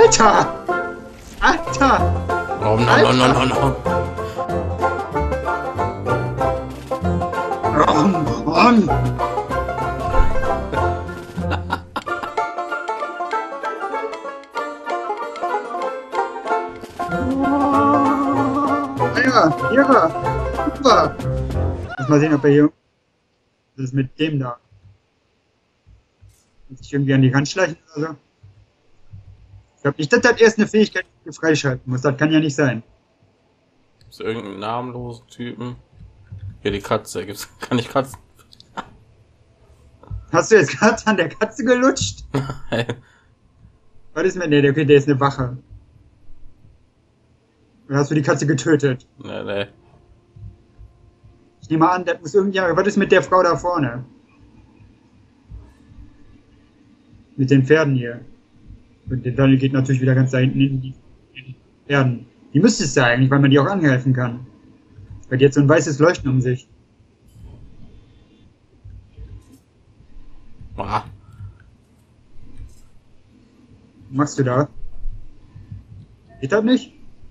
Alter! Alter! Oh, no, no, no, no, no. Mann! Ja, hier, super! Lass mal sehen, ob er hier. Was ist mit dem da? Muss ich irgendwie an die Rand schleichen oder so? Ich glaube nicht, dass das erst eine Fähigkeit ist, die du freischalten muss. Das kann ja nicht sein. Gibt's irgendeinen namenlosen Typen? Hier die Katze. Kann ich Katzen? Hast du jetzt gerade an der Katze gelutscht? Was ist mit der? Okay, der ist eine Wache. Oder hast du die Katze getötet? Nee, nee. Ich nehme an, das muss irgendjemand. Was ist mit der Frau da vorne? Mit den Pferden hier. Und der Daniel geht natürlich wieder ganz da hinten in die Pferden. Die müsste es ja eigentlich, weil man die auch angreifen kann. Weil die hat so ein weißes Leuchten um sich. Ah. Was machst du da? Geht das nicht?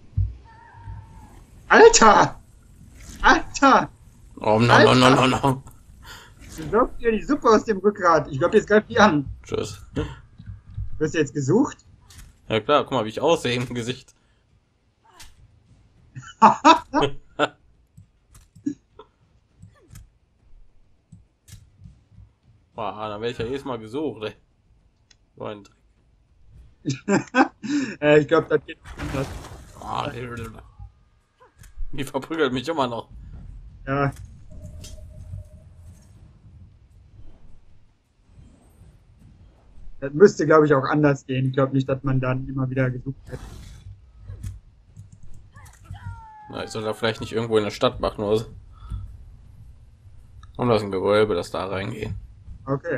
Alter! Alter! Oh, no, no, no, no, no. Du saugst dir die Suppe aus dem Rückgrat. Ich glaube, jetzt greift die an. Tschüss. Wirst du jetzt gesucht? Ja klar, guck mal, wie ich aussehe im Gesicht. Boah, dann werde ich ja jedes Mal gesucht, ey. So ein Dreck. Ich glaube, das geht anders. Ah, die verprügelt mich immer noch. Ja. Das müsste, glaube ich, auch anders gehen. Ich glaube nicht, dass man dann immer wieder gesucht hätte. Na, ich soll da vielleicht nicht irgendwo in der Stadt machen oder so. Und das ist ein Gewölbe, das da reingehen. Okay.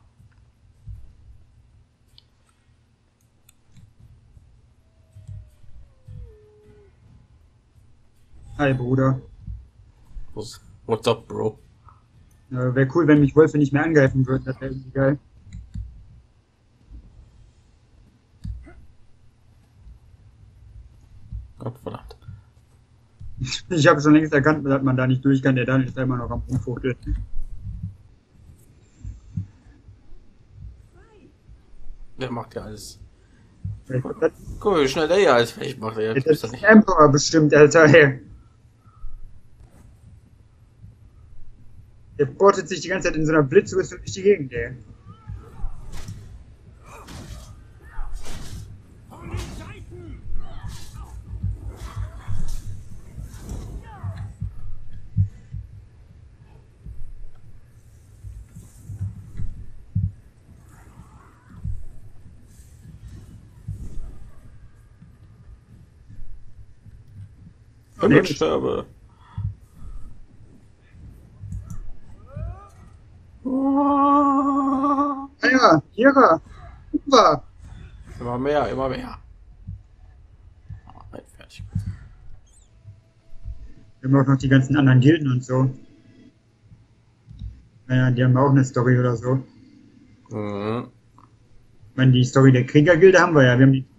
Hi, Bruder. What's up, Bro? Wäre cool, wenn mich Wölfe nicht mehr angreifen würden. Das wäre irgendwie geil. Gott verdammt. Ich habe schon längst erkannt, dass man da nicht durch kann. Der Daniel ist da immer noch am Rumfuchteln. Der macht ja alles. Das Guck mal, wie schnell der hier ist. Ich mach der jetzt. ist ein Emperor bestimmt, Alter. Hey. Der portet sich die ganze Zeit in so einer Blitzrüstung durch die Gegend, ey. Ich sterbe. Ah ja, Hierer. Super. Immer mehr, immer mehr. Fertig. Wir haben auch noch die ganzen anderen Gilden und so. Naja, die haben auch eine Story oder so. Mhm. Ich meine, die Story der Kriegergilde haben wir ja. Wir haben die.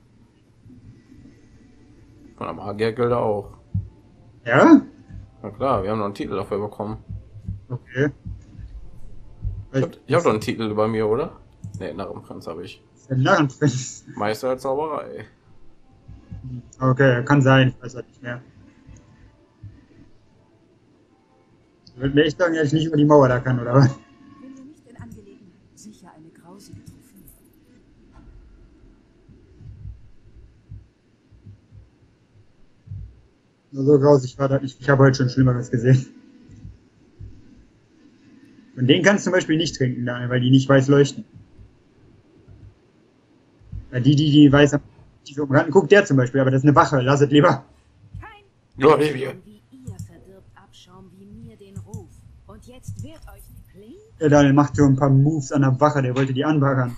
Von der Magiergilde auch. Ja? Na klar, wir haben noch einen Titel dafür bekommen. Okay. Ich hab doch einen Titel über mir, oder? Ne, Narrenprinz habe ich. Der Narrenprinz. Meister der Zauberei. Okay, kann sein, ich weiß halt nicht mehr. Ich würde mir echt sagen, dass ich nicht über die Mauer da kann, oder was? Bin mir nicht in Angelegenheit. Sicher eine grausige Trophäe. Nur so grausig war das nicht. Ich habe heute schon Schlimmeres gesehen. Und den kannst du zum Beispiel nicht trinken, Daniel, weil die nicht weiß leuchten. Weil die weiß haben, die so umranden. Guck, der zum Beispiel, aber das ist eine Wache, lass es lieber. Ja, Olivia. Wie ihr verdirbt Abschaum wie mir den Ruf. Und jetzt wehrt euch nicht Kling? Der Daniel macht so ein paar Moves an der Wache, der wollte die anbaggern.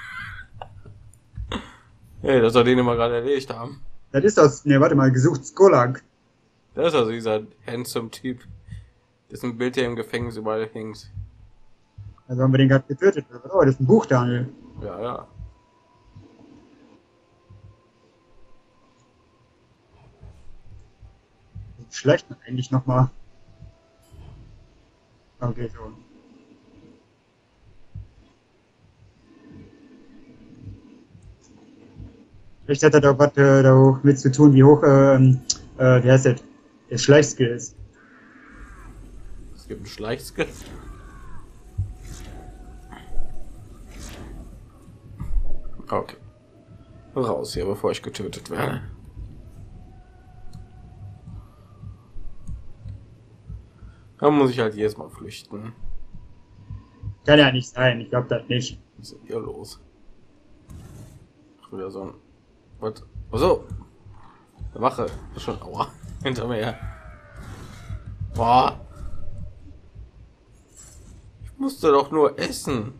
Hey, das soll den immer gerade erledigt haben. Das ist das, ne, warte mal, gesucht Skolag. Das ist also dieser handsome Typ, dessen Bild hier im Gefängnis überall hängt. Also haben wir den gerade getötet. Oh, das ist ein Buch, Daniel. Ja, ja. schleicht man eigentlich nochmal? Okay, so. Vielleicht hat er da was da hoch mit zu tun, wie hoch, wie heißt das? Der Schleichskill ist. Es gibt einen Schleichskill. Okay. Raus hier, bevor ich getötet werde. Da muss ich halt jedes Mal flüchten. Kann ja nicht sein, ich glaube das nicht. Was ist denn hier los? Ach, wieder so ein... Was? So. Der Wache. Ist schon... Aua. Hinter mir her. Boah. Ich musste doch nur essen.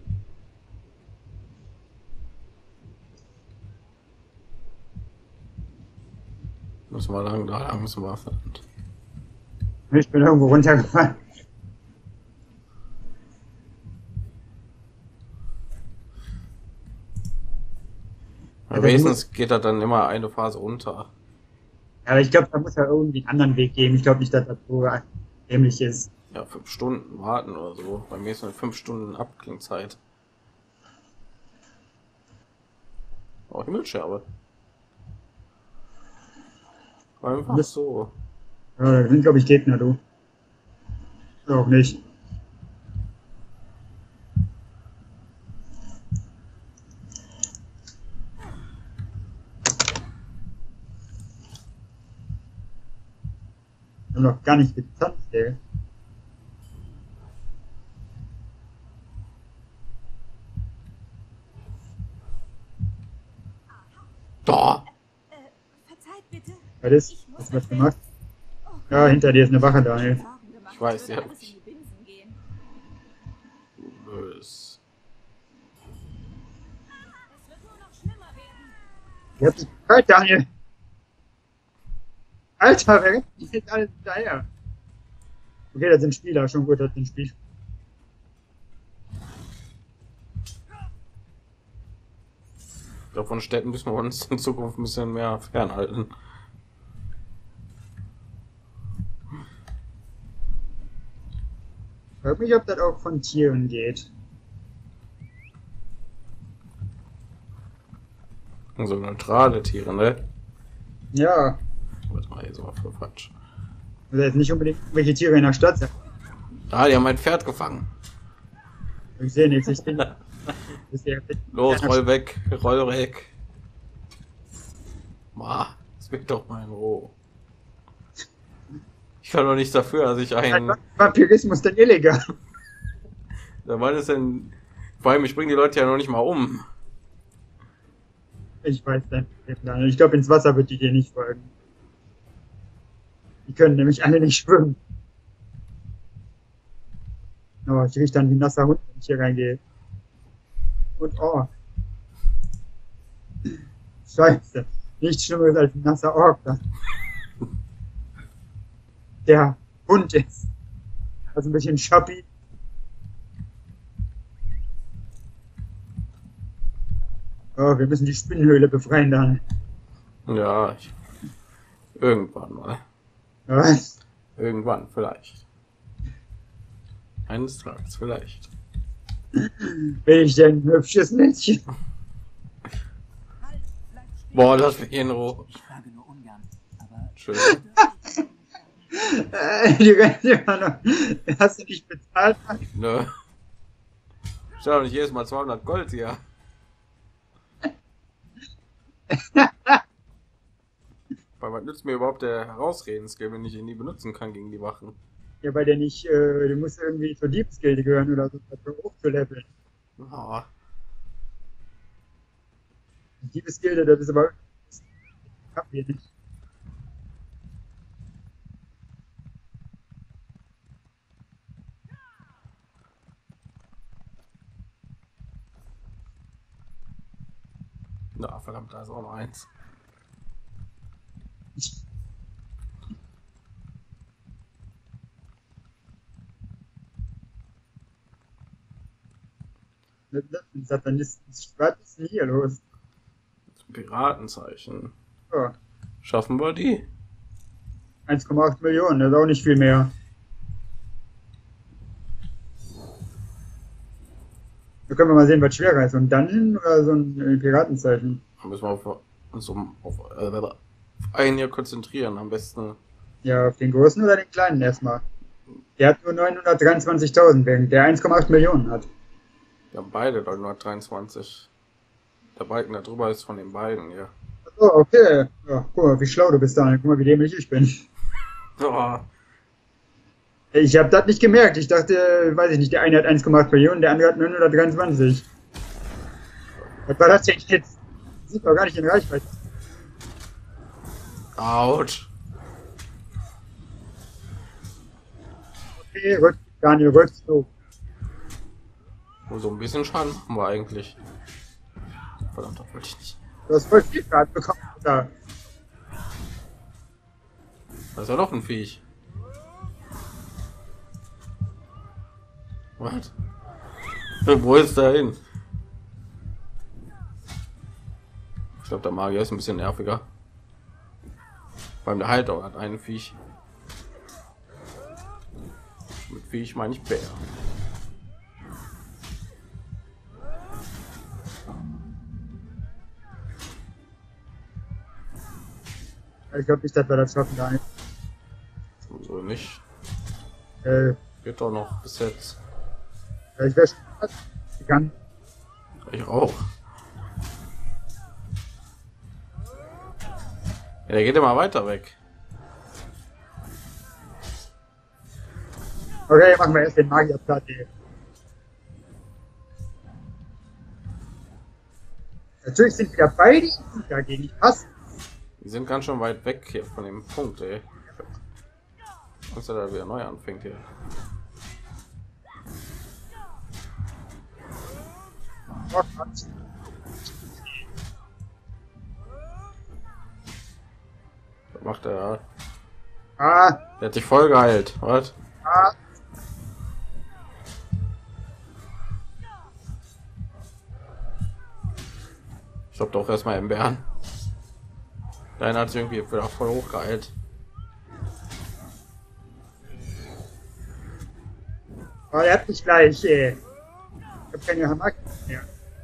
Müssen wir lang, da lang müssen wir. Ich bin irgendwo runtergefallen. Ja, wenigstens geht er dann immer eine Phase runter. Aber ich glaube, da muss er irgendwie einen anderen Weg geben. Ich glaube nicht, dass das so dämlich ist. Ja, 5 Stunden warten oder so. Bei mir ist eine 5 Stunden Abklingzeit. Oh, Himmelscherbe. Einfach so. Ja, da sind, glaube ich, Gegner, du. Auch nicht. Wir haben noch gar nicht getanzt, ey. Da. Verzeiht bitte. Was ist? Hast du was gemacht? Ja, hinter dir ist eine Wache, Daniel. Ich weiß, ja. Alles in die Binsen gehen. Bös. Es wird nur noch schlimmer werden. Ihr habt dich bereit, Daniel. Alter, wer rennt jetzt alles hinterher? Okay, das sind Spieler, schon gut, das sind Spieler. Ich glaube, von Städten müssen wir uns in Zukunft ein bisschen mehr fernhalten. Ich frage mich, ob das auch von Tieren geht. So neutrale Tiere, ne? Ja, Warte mal, hier so für Quatsch. also jetzt nicht unbedingt welche Tiere in der Stadt sind. Ah, die haben mein Pferd gefangen. Ich sehe nichts, ich bin. Ist der Los, roll weg, roll weg. Ma, das wird doch mal in Ruhe. Ich kann doch nichts dafür, dass ich ein... Vampirismus denn illegal? Da war das denn... Vor allem, ich bringe die Leute ja noch nicht mal um. Ich weiß nicht. Ich glaube, ins Wasser wird die dir nicht folgen. Die können nämlich alle nicht schwimmen. Oh, ich rieche dann wie ein nasser Hund, wenn ich hier reingehe. Und oh. Scheiße. Nichts Schlimmeres als ein nasser Ork. Der Hund ist. Also ein bisschen Schappi. Oh, wir müssen die Spinnenhöhle befreien dann. Ja, irgendwann mal. Was? Irgendwann, vielleicht. Eines Tages, vielleicht. Bin ich denn ein hübsches Mädchen? Halt, bleib stehen. Boah, lass mich in Ruhe. Ich frage nur ungern, aber Schön. Die rennt immer noch. Hast du nicht bezahlt? Nö. Ich doch nicht jedes Mal 200 Gold hier. Weil was nützt mir überhaupt der Herausreden-Skill, wenn ich ihn nie benutzen kann gegen die Wachen? Ja, weil der nicht, du musst irgendwie zur Diebesgilde gehören oder so, dafür hochzuleveln. Oh, Diebesgilde, das ist aber. Das haben wir nicht. na, verdammt, da ist auch noch eins. Mit den Satanisten. Was ist denn hier los? Piratenzeichen. Oh. Schaffen wir die? 1,8 Millionen, das ist auch nicht viel mehr. Da können wir mal sehen, was schwerer ist. So ein Dungeon oder so ein Piratenzeichen? Da müssen wir auf einen hier konzentrieren, am besten. Ja, auf den großen oder den kleinen erstmal? Der hat nur 923.000, während der 1,8 Millionen hat. Wir haben beide 923. Der Balken da drüber ist von den beiden, ja. Oh, okay. Ja, guck mal, wie schlau du bist, Daniel. Guck mal, wie dämlich ich bin. Oh, Ich habe das nicht gemerkt. Ich dachte, weiß ich nicht, der eine hat 1,8 Millionen, der andere hat 923. Was war das denn jetzt? Sieht doch gar nicht in Reichweite. ouch. Okay, rückt, Daniel, rückst du. Nur so ein bisschen Schaden machen wir eigentlich. Verdammt, das wollte ich nicht. Du hast voll viel Schaden bekommen. Da. Das ist ja doch ein Viech. Was? Wo ist der hin? Ich glaube, der Magier ist ein bisschen nerviger. Beim der Halter hat einen Viech. Mit Viech meine ich Bär. Ich glaube nicht, dass wir das schaffen, Daniel. So nicht. Äh, Geht doch noch bis jetzt. ich wäre schon fast gegangen. Ich auch. Ja, der geht immer weiter weg. Okay, machen wir erst den Magier platt, ey. Natürlich sind wir beide dagegen. Ich hasse. Die sind ganz schön weit weg hier von dem Punkt, ey. Dass er da wieder neu anfängt hier. Oh, Gott. Was macht er? Ah, Der hat sich voll geheilt. Was? ah. Ich glaube doch erstmal im Bären. Deiner hat sich irgendwie wieder voll hochgeheilt. Oh, er hat mich gleich, ey. Ich hab keine Hammer mehr.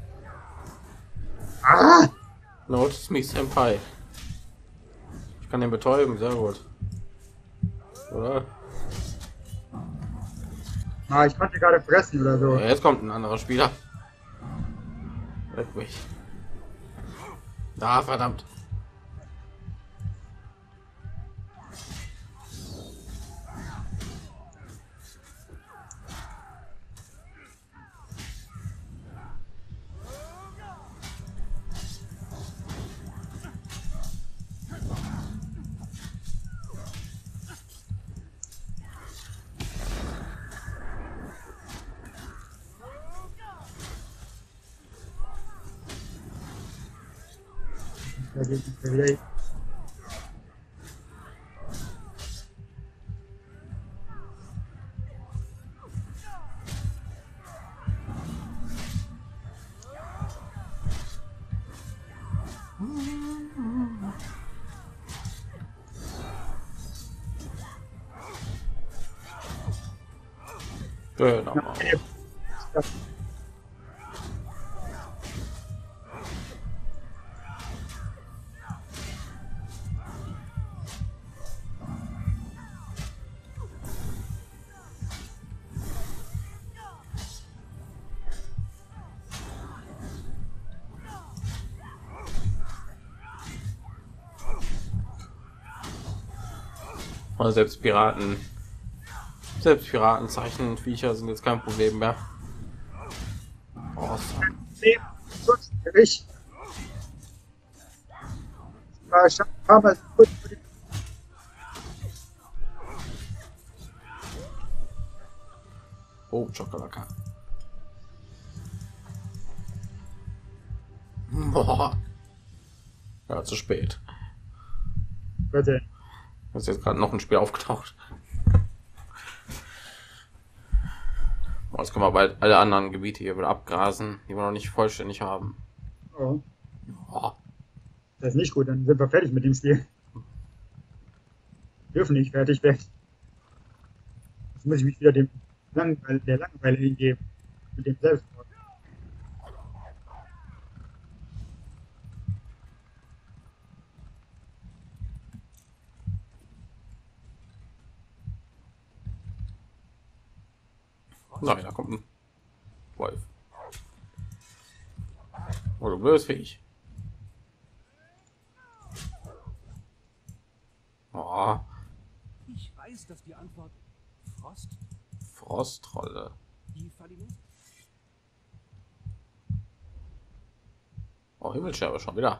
Ah! Notice me Senpai. Ich kann den betäuben, sehr gut. Oder? Ah, ich konnte gerade fressen oder so. Ja, jetzt kommt ein anderer Spieler. Weg mich. Ah, verdammt. Dagegen verliere. Genau. Also selbst Piratenzeichen Viecher sind jetzt kein Problem mehr. Oh, so. Nee, kurz, ich. War schon ein paar Mal kurz vor dem. Oh, Chocolaka. Boah. Ja, zu spät. Bitte. Ist jetzt gerade noch ein Spiel aufgetaucht. Boah, jetzt können wir bald alle anderen Gebiete hier wieder abgrasen, die wir noch nicht vollständig haben. Oh, Oh. das ist nicht gut, dann sind wir fertig mit dem Spiel. dürfen nicht fertig werden. Jetzt muss ich mich wieder der Langeweile hingeben. Mit dem Selbstmord. Nein, da kommt ein Wolf. Oh, du blödes Viech. Oh, Ich weiß, dass die Antwort Frostrolle. die Falimut. Oh, Himmelscherbe schon wieder.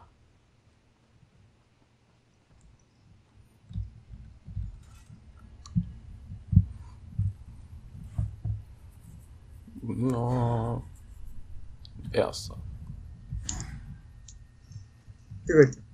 No. Erster. Gut.